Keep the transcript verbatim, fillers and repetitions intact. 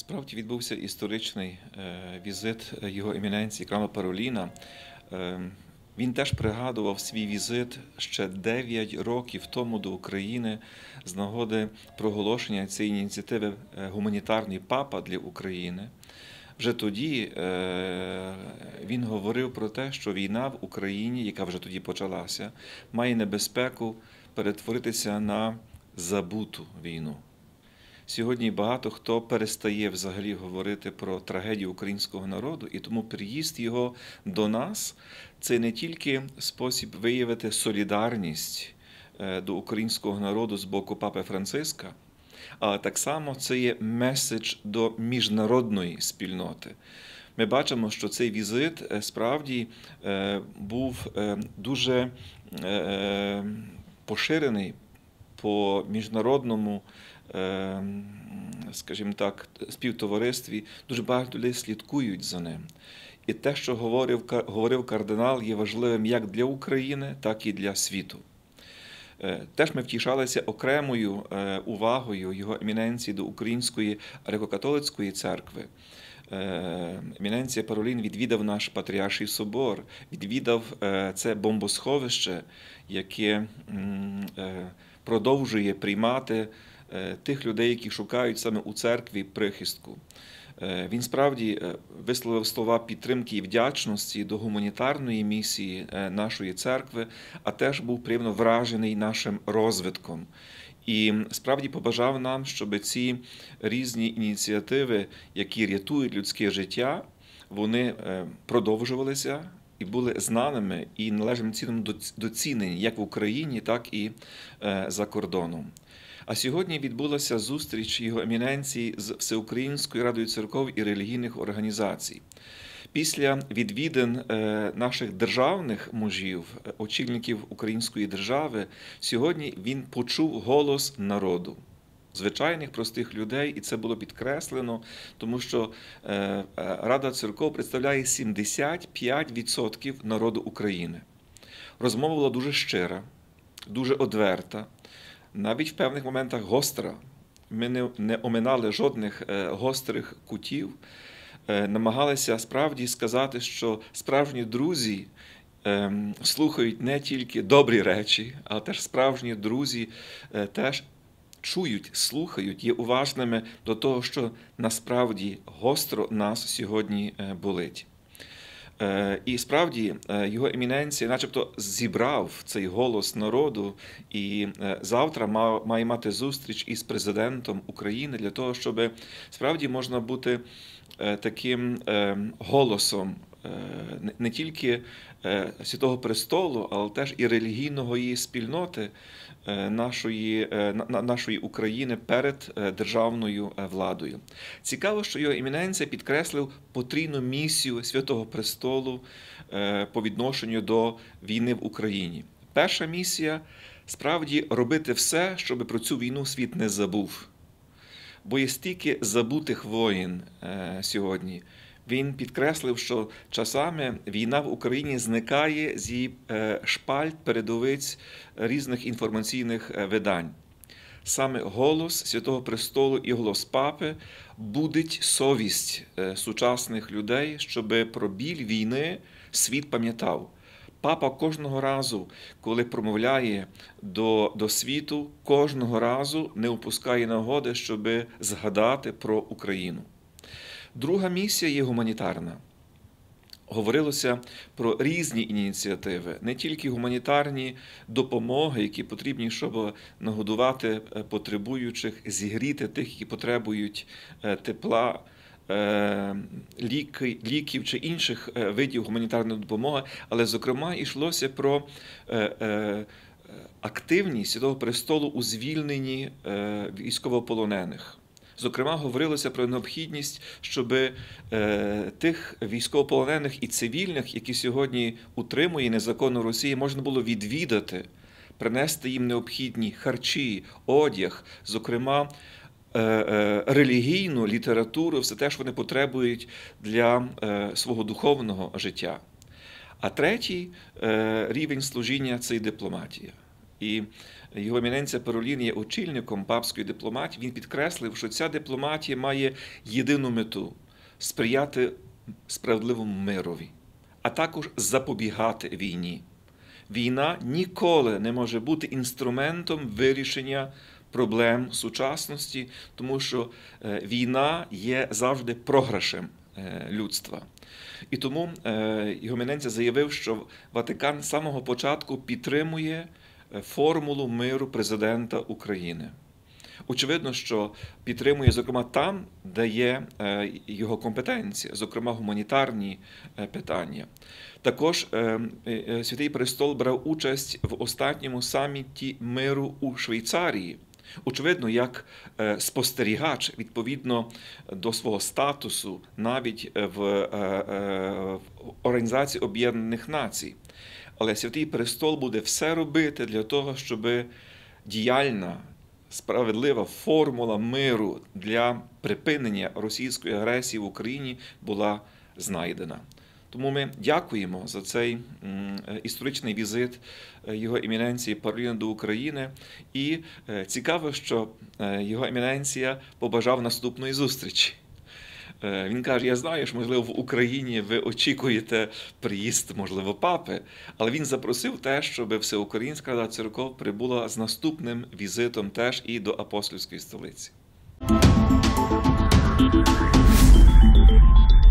Справді відбувся історичний візит його еміненції Крама Пароліна. Він теж пригадував свій візит ще дев'ять років тому до України з нагоди проголошення цієї ініціативи «Гуманітарний папа для України». Вже тоді він говорив про те, що війна в Україні, яка вже тоді почалася, має небезпеку перетворитися на забуту війну. Сьогодні багато хто перестає взагалі говорити про трагедію українського народу, і тому приїзд його до нас – це не тільки спосіб виявити солідарність до українського народу з боку Папи Франциска, але так само це є меседж до міжнародної спільноти. Ми бачимо, що цей візит справді був дуже поширений по міжнародному, скажімо так, співтоваристві. Дуже багато людей слідкують за ним. І те, що говорив, говорив кардинал, є важливим як для України, так і для світу. Теж ми втішалися окремою увагою його еміненції до Української греко-католицької церкви. Еміненція Паролін відвідав наш Патріарший собор, відвідав це бомбосховище, яке продовжує приймати тих людей, які шукають саме у церкві прихистку. Він справді висловив слова підтримки і вдячності до гуманітарної місії нашої церкви, а теж був приємно вражений нашим розвитком. І справді побажав нам, щоб ці різні ініціативи, які рятують людське життя, вони продовжувалися і були знаними і належним чином доцінені як в Україні, так і за кордоном. А сьогодні відбулася зустріч його еміненції з Всеукраїнською радою церков і релігійних організацій. Після відвідин наших державних мужів, очільників української держави, сьогодні він почув голос народу, звичайних простих людей, і це було підкреслено, тому що Рада церков представляє сімдесят п'ять відсотків народу України. Розмова була дуже щира, дуже одверта, навіть в певних моментах гостра. Ми не, не оминали жодних гострих кутів, намагалися справді сказати, що справжні друзі слухають не тільки добрі речі, але теж справжні друзі теж чують, слухають, є уважними до того, що насправді гостро нас сьогодні болить. І справді його еміненція начебто зібрав цей голос народу, і завтра має мати зустріч із президентом України для того, щоб справді можна бути таким голосом не тільки Святого Престолу, але теж і релігійного її спільноти нашої, нашої України перед державною владою. Цікаво, що його еміненція підкреслив потрійну місію Святого Престолу по відношенню до війни в Україні. Перша місія – справді робити все, щоб про цю війну світ не забув. Бо є стільки забутих воїн сьогодні. Він підкреслив, що часами війна в Україні зникає з її шпальт, передовиць різних інформаційних видань. Саме голос Святого Престолу і голос Папи будить совість сучасних людей, щоб про біль війни світ пам'ятав. Папа кожного разу, коли промовляє до, до світу, кожного разу не упускає нагоди, щоб згадати про Україну. Друга місія є гуманітарна. Говорилося про різні ініціативи, не тільки гуманітарні допомоги, які потрібні, щоб нагодувати потребуючих, зігріти тих, які потребують тепла, ліки, ліків чи інших видів гуманітарної допомоги, але, зокрема, йшлося про активність Святого Престолу у звільненні військовополонених. Зокрема, говорилося про необхідність, щоб тих військовополонених і цивільних, які сьогодні утримує незаконно Росія, можна було відвідати, принести їм необхідні харчі, одяг, зокрема, релігійну літературу, все те, що вони потребують для свого духовного життя. А третій рівень служіння – це і дипломатія. і його еміненція Паролін є очільником папської дипломатії, він підкреслив, що ця дипломатія має єдину мету – сприяти справедливому мирові, а також запобігати війні. Війна ніколи не може бути інструментом вирішення проблем сучасності, тому що війна є завжди програшем людства. І тому його еміненція заявив, що Ватикан з самого початку підтримує формулу миру президента України. Очевидно, що підтримує, зокрема, там, де є його компетенція, зокрема, гуманітарні питання. Також Святий Престол брав участь в останньому саміті миру у Швейцарії. Очевидно, як спостерігач, відповідно до свого статусу, навіть в Організації Об'єднаних Націй. Але Святий Престол буде все робити для того, щоб діяльна, справедлива формула миру для припинення російської агресії в Україні була знайдена. Тому ми дякуємо за цей історичний візит його еміненції Пароліна до України. І цікаво, що його еміненція побажав наступної зустрічі. Він каже, я знаю, що, можливо, в Україні ви очікуєте приїзд, можливо, папи, але він запросив теж, щоб Всеукраїнська Рада Церков прибула з наступним візитом теж і до апостольської столиці.